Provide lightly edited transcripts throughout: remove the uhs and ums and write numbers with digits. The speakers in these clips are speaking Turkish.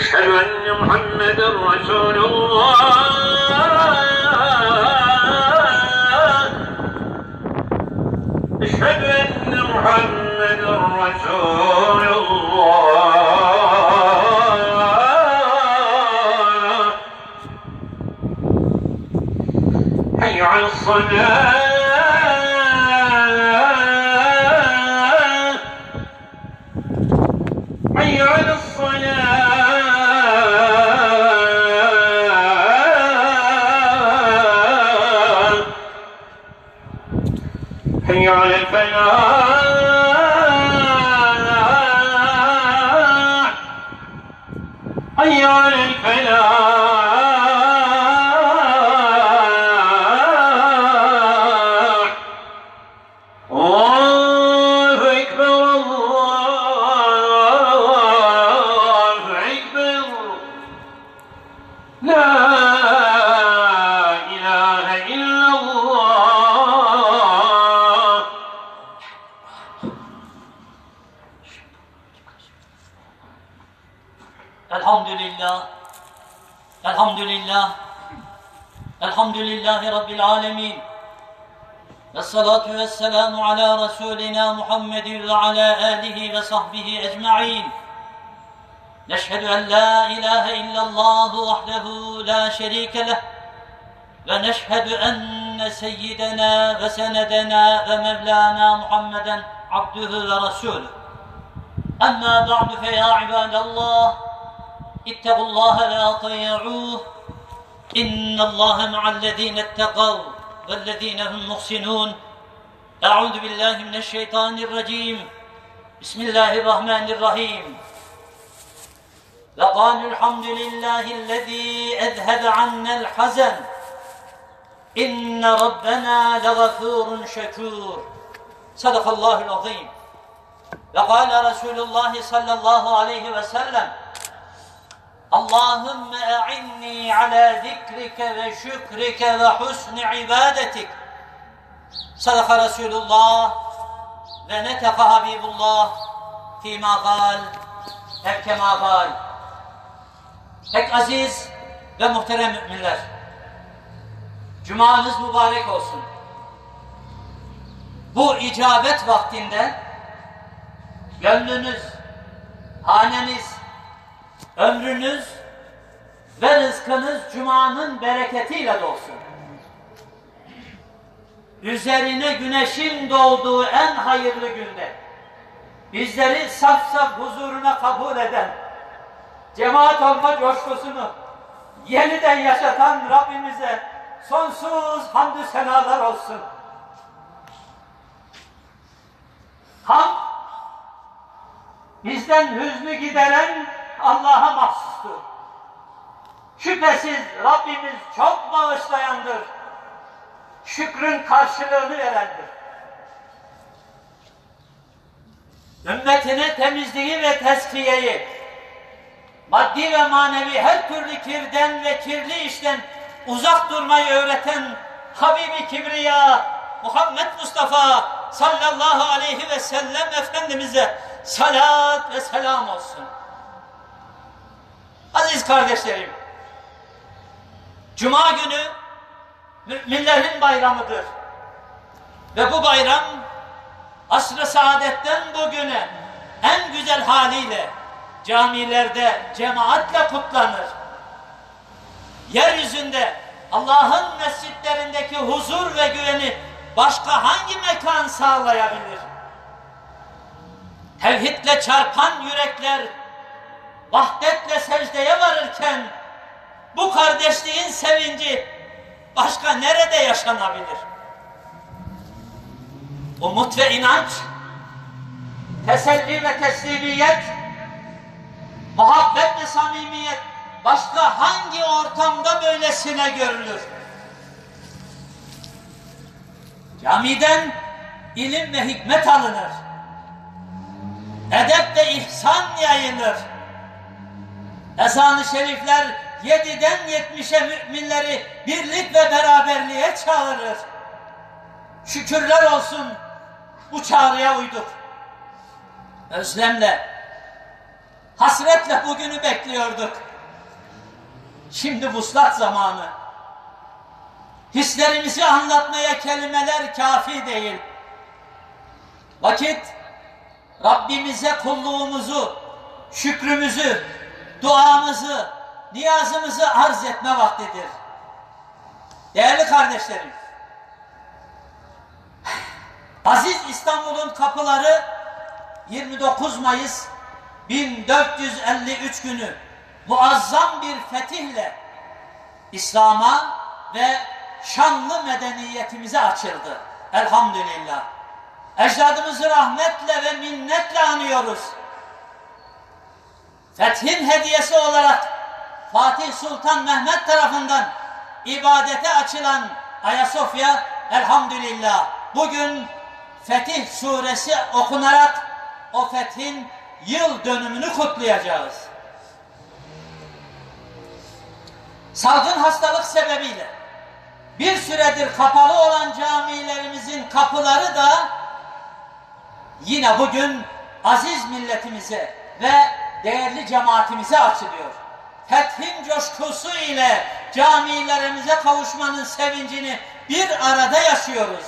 أشهد أن محمدا رسول الله أشهد أن محمدا رسول الله حي على الصلاة حي على الصلاة حي على الفلاح حي على الفلاح الله أكبر الله أكبر لا إله إلا الله الحمد لله الحمد لله الحمد لله رب العالمين والصلاة والسلام على رسولنا محمد وعلى آله وصحبه أجمعين نشهد أن لا إله إلا الله وحده لا شريك له ونشهد أن سيدنا وسندنا ومولانا محمدا عبده ورسوله أما بعد فيا عباد الله اتقوا الله وأطيعوه إن الله مع الذين اتقوا والذين هم محسنون أعوذ بالله من الشيطان الرجيم بسم الله الرحمن الرحيم وقالوا الحمد لله الذي أذهب عنا الحزن إن ربنا لغفور شكور صدق الله العظيم وقال رسول الله صلى الله عليه وسلم اللهم أعني على ذكرك وشكرك وحسن عبادتك صدق رسول الله ونطق حبيب الله فيما قال hep kema قال. Pek aziz ve muhterem müminler, Cumanız mübarek olsun. Bu icabet vaktinde gönlünüz, haneniz, ömrünüz ve rızkınız Cuma'nın bereketiyle dolsun. Üzerine güneşin doğduğu en hayırlı günde bizleri saf saf huzuruna kabul eden, cemaat olma coşkusunu yeniden yaşatan Rabbimize sonsuz hamdü senalar olsun. Hamd, bizden hüznü gideren Allah'a mahsustur. Şüphesiz Rabbimiz çok bağışlayandır. Şükrün karşılığını verendir. Ümmetine temizliği ve tezkiyeyi, maddi ve manevi her türlü kirden ve kirli işten uzak durmayı öğreten Habibi Kibriya Muhammed Mustafa sallallahu aleyhi ve sellem Efendimiz'e salat ve selam olsun. Aziz kardeşlerim, Cuma günü müminlerin bayramıdır. Ve bu bayram asr-ı saadetten bugüne en güzel haliyle camilerde cemaatle kutlanır. Yeryüzünde Allah'ın mescitlerindeki huzur ve güveni başka hangi mekan sağlayabilir? Tevhidle çarpan yürekler vahdetle secdeye varırken bu kardeşliğin sevinci başka nerede yaşanabilir? Umut ve inanç, teselli ve teslimiyet, muhabbet ve samimiyet başka hangi ortamda böylesine görülür? Camiden ilim ve hikmet alınır. Edep ve ihsan yayılır. Ezan-ı şerifler 7'den 70'e müminleri birlik ve beraberliğe çağırır. Şükürler olsun bu çağrıya uyduk. Özlemle, Hasretle bugünü bekliyorduk. Şimdi vuslat zamanı. Hislerimizi anlatmaya kelimeler kafi değil. Vakit Rabbimize kulluğumuzu, şükrümüzü, duamızı, niyazımızı arz etme vaktidir. Değerli kardeşlerim, aziz İstanbul'un kapıları 29 Mayıs 1453 günü muazzam bir fetihle İslam'a ve şanlı medeniyetimize açıldı. Elhamdülillah. Ecdadımızı rahmetle ve minnetle anıyoruz. Fethin hediyesi olarak Fatih Sultan Mehmet tarafından ibadete açılan Ayasofya, elhamdülillah, bugün Fetih Suresi okunarak o fethin yıl dönümünü kutlayacağız. Salgın hastalık sebebiyle bir süredir kapalı olan camilerimizin kapıları da yine bugün aziz milletimize ve değerli cemaatimize açılıyor. Fethin coşkusu ile camilerimize kavuşmanın sevincini bir arada yaşıyoruz.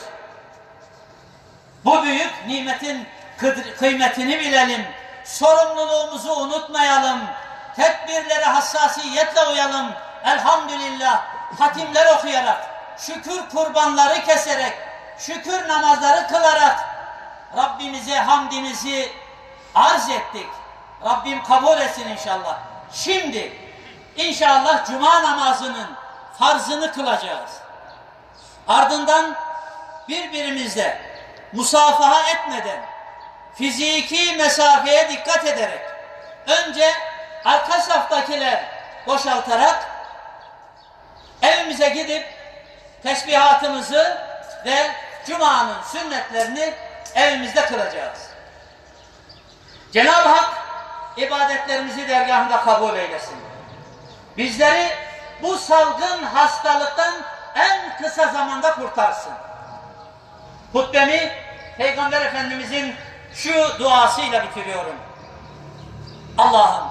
Bu büyük nimetin kıymetini bilelim, sorumluluğumuzu unutmayalım, tedbirlere hassasiyetle uyalım. Elhamdülillah, hatimler okuyarak, şükür kurbanları keserek, şükür namazları kılarak Rabbimize hamdimizi arz ettik. Rabbim kabul etsin inşallah. Şimdi inşallah cuma namazının farzını kılacağız. Ardından birbirimizle musafaha etmeden, fiziki mesafeye dikkat ederek, önce arka saftakiler boşaltarak evimize gidip tesbihatımızı ve cumanın sünnetlerini evimizde kılacağız. Cenab-ı Hak ibadetlerimizi dergahında kabul eylesin. Bizleri bu salgın hastalıktan en kısa zamanda kurtarsın. Hutbemi Peygamber Efendimizin şu duasıyla bitiriyorum. Allah'ım,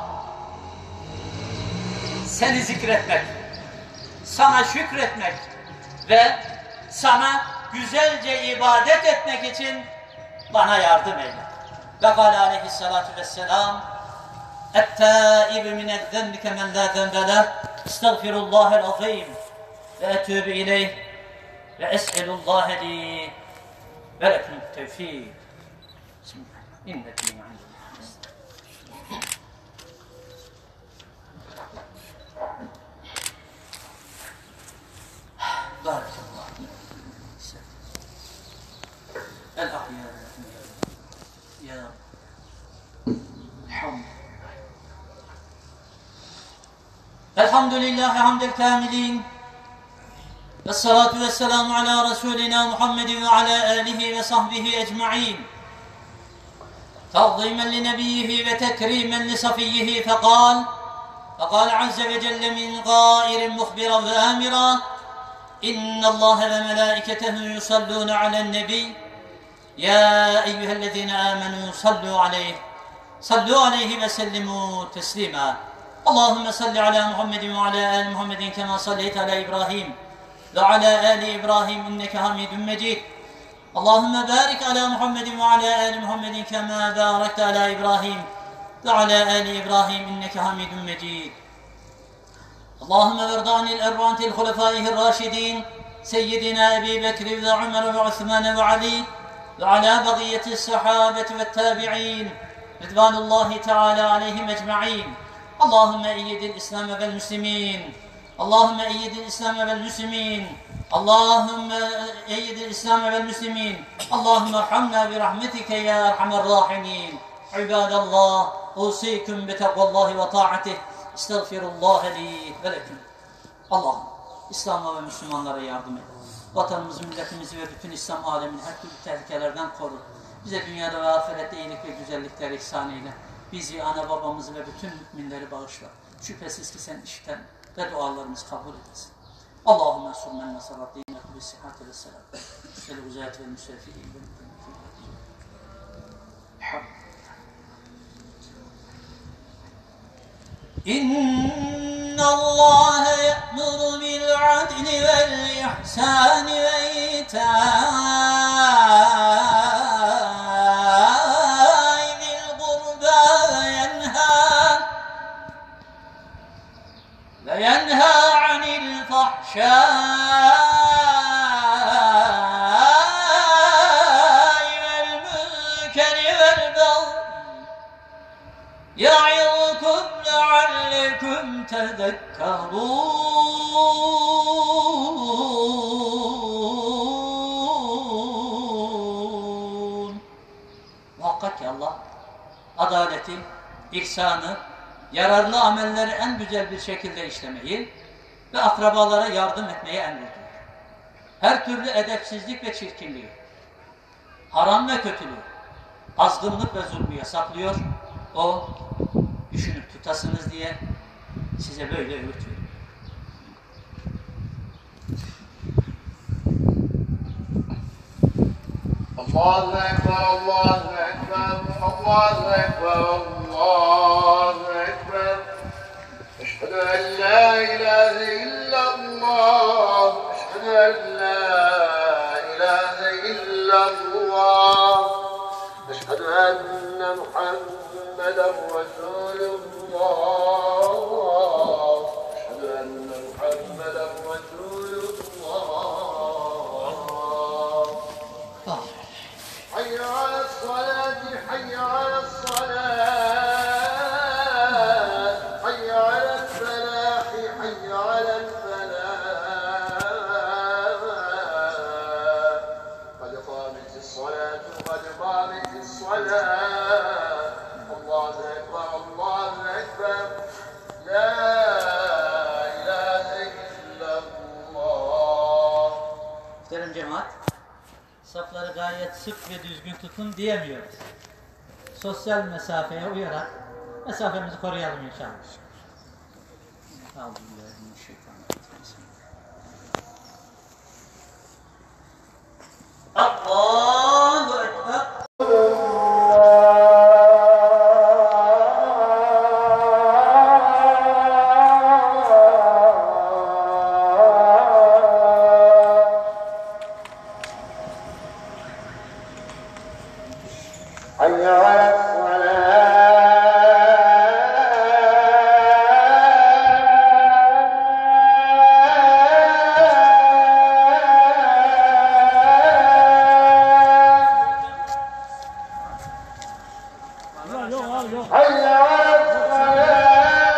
seni zikretmek, sana şükretmek ve sana güzelce ibadet etmek için bana yardım eyle. Ve kâle aleyhissalâtu vesselâm, "Et-tâib mine'z-zenbi kemen lâ zenbe leh, estağfirullâhel azîm ve etûbü ileyh ve es'elullâhe li ve lekümü't tevfîk." Bismillah. İnnekî ma'in. Barakallah. El-ahya ya hamd. Elhamdülillahi hamdel kamilin. Vessalatu vesselamu ala Resulina Muhammedin ve ala alihi ve sahbihi ecma'in. تعظيما لنبيه وتكريما لصفيه فقال عز وجل من قائل مخبرا وآمرا إن الله وملائكته يصلون على النبي يا أيها الذين آمنوا صلوا عليه وسلموا تسليما اللهم صل على محمد وعلى آل محمد كما صليت على إبراهيم وعلى آل إبراهيم إنك حميد مجيد اللهم بارك على محمد وعلى آل محمد كما باركت على إبراهيم وعلى آل إبراهيم إنك حميد مجيد اللهم وارض عن الأربعة الخلفاء الراشدين سيدنا أبي بكر وعمر وعثمان وعلي وعلى بقية الصحابة والتابعين رضوان الله تعالى عليهم أجمعين اللهم أيد الإسلام والمسلمين اللهم أيد الإسلام والمسلمين اللهم أيد الإسلام والمسلمين اللهم ارحمنا برحمتك يا أرحم الراحمين عباد الله أوصيكم بتقوى الله وطاعته استغفirullah li ve leküm. Allah'ım İslam'a ve Müslümanlara yardım et. Vatanımızı, milletimizi ve bütün İslam alemini her türlü tehlikelerden koru. Bize dünyada ve ahirette iyilik ve güzellikler ihsan eyle. Bizi, ana babamızı ve bütün müminleri bağışla. Şüphesiz ki sen işiten ve dualarımızı kabul edesin. Allahümme surmen nasarat dîne kulli sıhhati ve selam. Vel uzayet ve müsefirîn ve müfîn. إن الله يأمر بالعدل والإحسان وإيتاء ذي القربى وينهى عن الفحشاء والمنكر والبغي يعظكم لعلكم تذكرون. Muhakkak ki Allah adaleti, ihsanı, yararlı amelleri en güzel bir şekilde işlemeyi ve akrabalara yardım etmeyi emrediyor. Her türlü edepsizlik ve çirkinliği, haram ve kötülüğü, azgınlık ve zulmü yasaklıyor. O düşünüp tutasınız diye size böyle öğütüyor. Allahu Ekber, Allahu Ekber, Allahu Ekber, Allahu Ekber. Eşhedü en la ilahe illallah, eşhedü en la ilahe illallah, eşhedü enne Muhammeden Resulullah, eşhedü enne Muhammeden Resulullah. حي على الصلاة حي على الصلاة حي على الفلاح حي على الفلاح قد قامت الصلاة قد قامت الصلاة الله أكبر الله أكبر لا إله إلا الله. Muhterem cemaat, safları gayet sık ve düzgün tutun diyemiyoruz. Sosyal mesafeye uyarak mesafemizi koruyalım inşallah. Allahu Ekber. حي على الصلاة حي على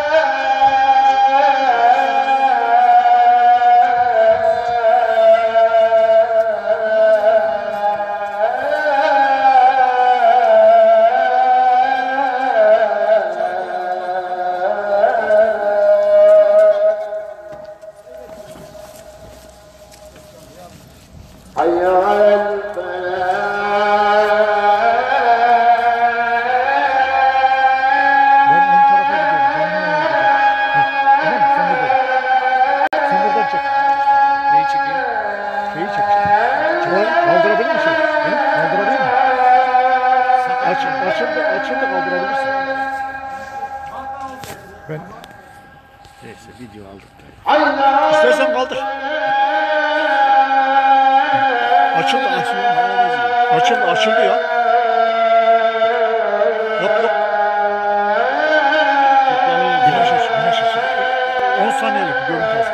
حي على Kaldırabilir misin? Kaldırabilir misin? Açıldı kaldırabilirsin. Ben neyse video aldık. İstersen kaldır. Açıldı ya. Yok. Güneş açı. 10 saniyelik bir görüntü olsun.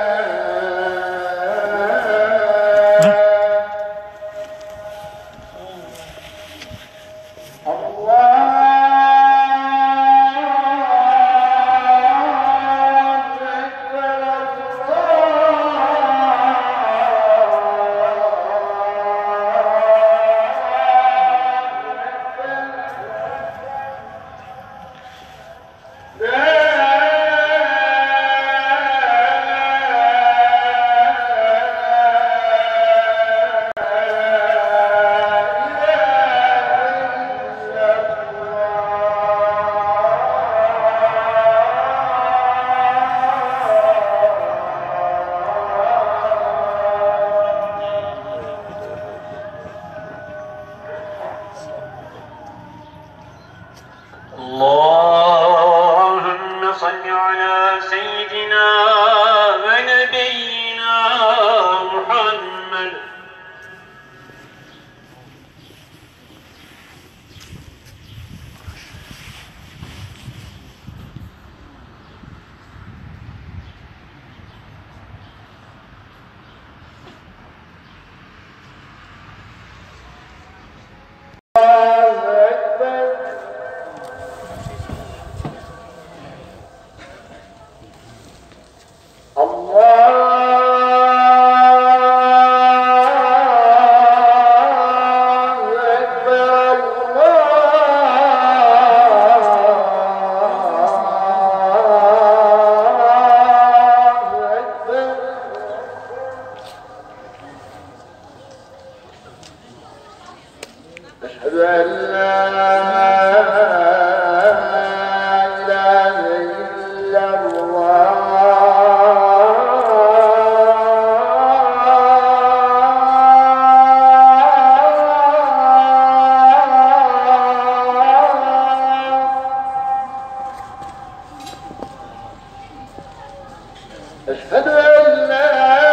سيدنا ونبينا محمد. أشهد أن لا إله إلا الله. أشهد أن لا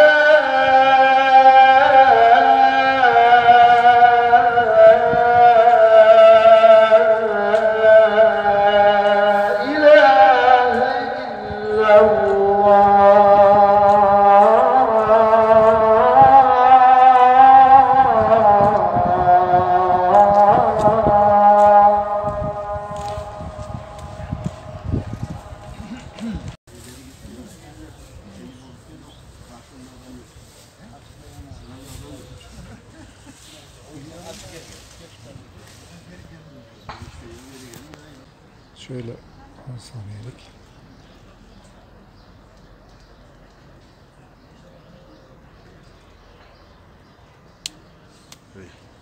Şöyle 10 saniyelik. Evet.